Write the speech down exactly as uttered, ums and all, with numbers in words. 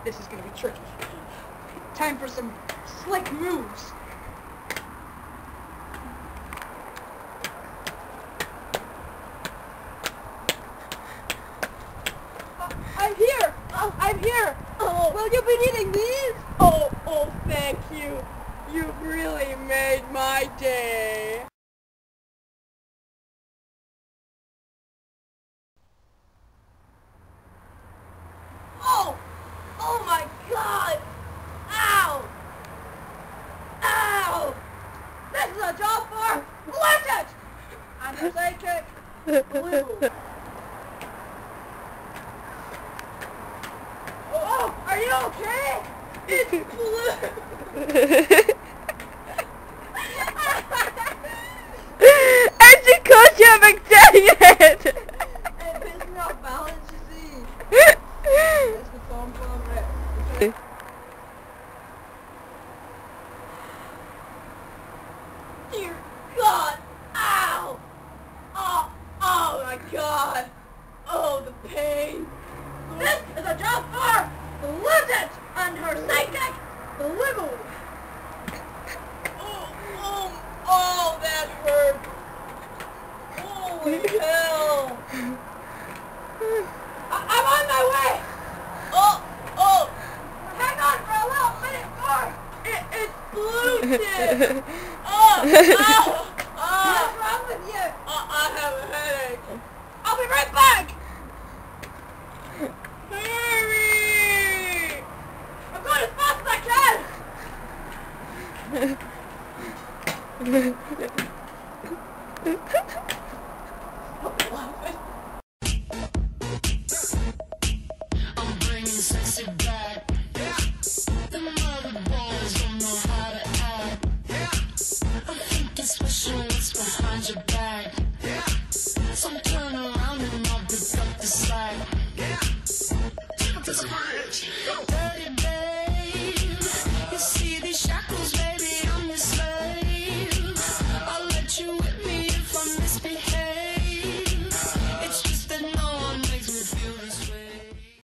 This is gonna be tricky. Time for some slick moves. Uh, I'm here! Uh, I'm here! Oh. Will you be needing these? Oh, oh, thank you. You've really made my day. Oh! Oh my God! Ow! Ow! This is a job for BlueTit! I'm the sidekick, Blue. Oh, are you okay? It's Blue! And she calls you a McDaniel! It pisses me off balance, you see. That's the phone call, right? Dear God! Ow! Oh! Oh my God! Oh, the pain! This is a job for BlueTit and her sidekick, Blue! Oh, oh, oh, that hurt. Holy hell. I I'm on my way! Oh, oh, Hang on for a little minute more! it, it's BlueTit. Oh, oh, oh. What's wrong with you? I, I have a headache. I'll be right back! Hurry! I'm going as fast as I can!